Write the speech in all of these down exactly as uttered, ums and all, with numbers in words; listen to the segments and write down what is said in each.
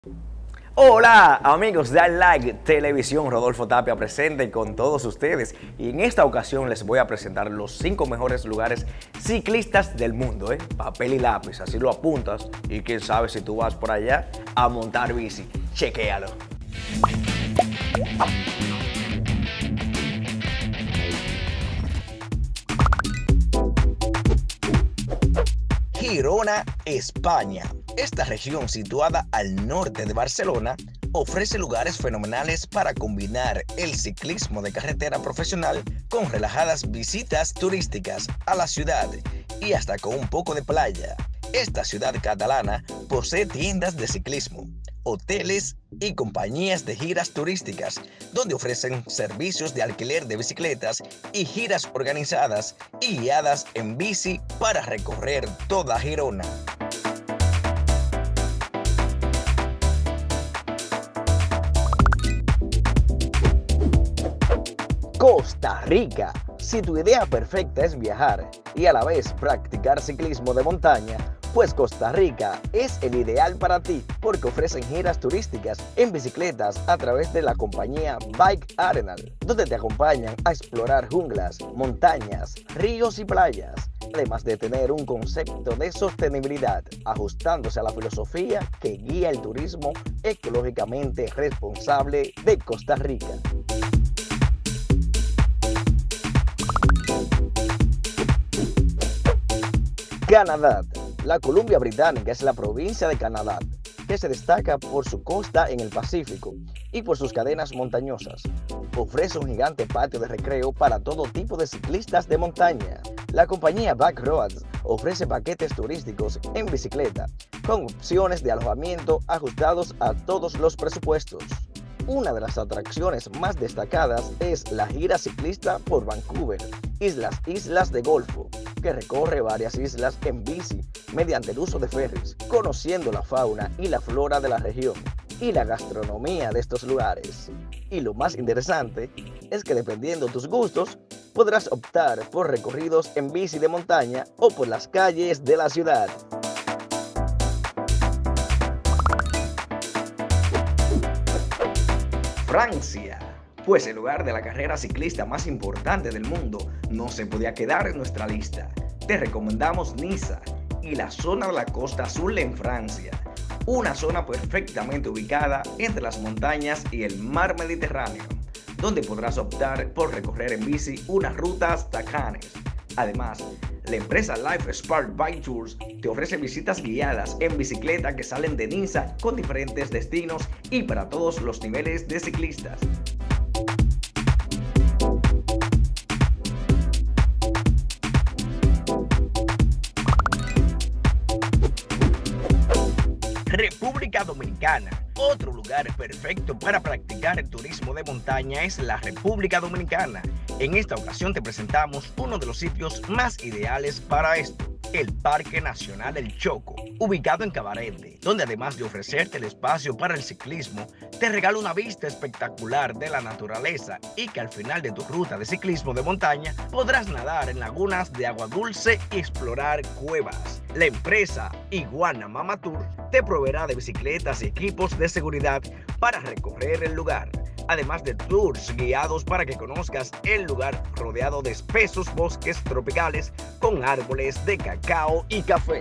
Hola amigos de Like Televisión, Rodolfo Tapia presente con todos ustedes y en esta ocasión les voy a presentar los cinco mejores lugares ciclistas del mundo, ¿eh? Papel y lápiz, así lo apuntas y quién sabe si tú vas por allá a montar bici, chequéalo. Girona, España. Esta región, situada al norte de Barcelona, ofrece lugares fenomenales para combinar el ciclismo de carretera profesional con relajadas visitas turísticas a la ciudad y hasta con un poco de playa. Esta ciudad catalana posee tiendas de ciclismo, hoteles y compañías de giras turísticas, donde ofrecen servicios de alquiler de bicicletas y giras organizadas y guiadas en bici para recorrer toda Girona. Costa Rica. Si tu idea perfecta es viajar y a la vez practicar ciclismo de montaña, pues Costa Rica es el ideal para ti porque ofrecen giras turísticas en bicicletas a través de la compañía Bike Arenal, donde te acompañan a explorar junglas, montañas, ríos y playas, además de tener un concepto de sostenibilidad ajustándose a la filosofía que guía el turismo ecológicamente responsable de Costa Rica. Canadá. La Columbia Británica es la provincia de Canadá, que se destaca por su costa en el Pacífico y por sus cadenas montañosas. Ofrece un gigante patio de recreo para todo tipo de ciclistas de montaña. La compañía Backroads ofrece paquetes turísticos en bicicleta, con opciones de alojamiento ajustados a todos los presupuestos. Una de las atracciones más destacadas es la gira ciclista por Vancouver, Islas Islas de Golfo, que recorre varias islas en bici mediante el uso de ferries, conociendo la fauna y la flora de la región y la gastronomía de estos lugares. Y lo más interesante es que dependiendo de tus gustos, podrás optar por recorridos en bici de montaña o por las calles de la ciudad. Francia. Pues el lugar de la carrera ciclista más importante del mundo no se podía quedar en nuestra lista. Te recomendamos Niza y la zona de la Costa Azul en Francia, una zona perfectamente ubicada entre las montañas y el mar Mediterráneo, donde podrás optar por recorrer en bici unas rutas Cannes. Además, la empresa Life Spark Bike Tours te ofrece visitas guiadas en bicicleta que salen de Niza con diferentes destinos y para todos los niveles de ciclistas. República Dominicana. Otro lugar perfecto para practicar el turismo de montaña es la República Dominicana. En esta ocasión te presentamos uno de los sitios más ideales para esto, el Parque Nacional El Choco, ubicado en Cabarete, donde además de ofrecerte el espacio para el ciclismo, te regala una vista espectacular de la naturaleza y que al final de tu ruta de ciclismo de montaña podrás nadar en lagunas de agua dulce y explorar cuevas. La empresa Iguana Mama Tour te proveerá de bicicletas y equipos de seguridad para recorrer el lugar, además de tours guiados para que conozcas el lugar rodeado de espesos bosques tropicales con árboles de cacao y café.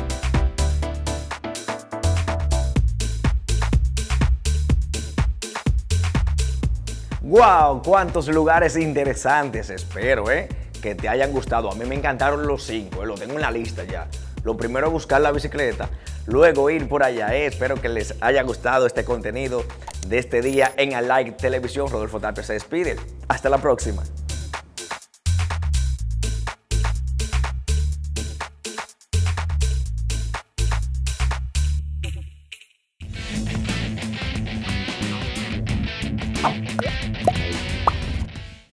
¡Wow! ¡Cuántos lugares interesantes! Espero, ¿eh? que te hayan gustado. A mí me encantaron los cinco, ¿eh? Lo tengo en la lista ya. Lo primero es buscar la bicicleta, luego ir por allá. ¿eh? Espero que les haya gustado este contenido de este día en Like Televisión. Rodolfo Tapia se despide. Hasta la próxima.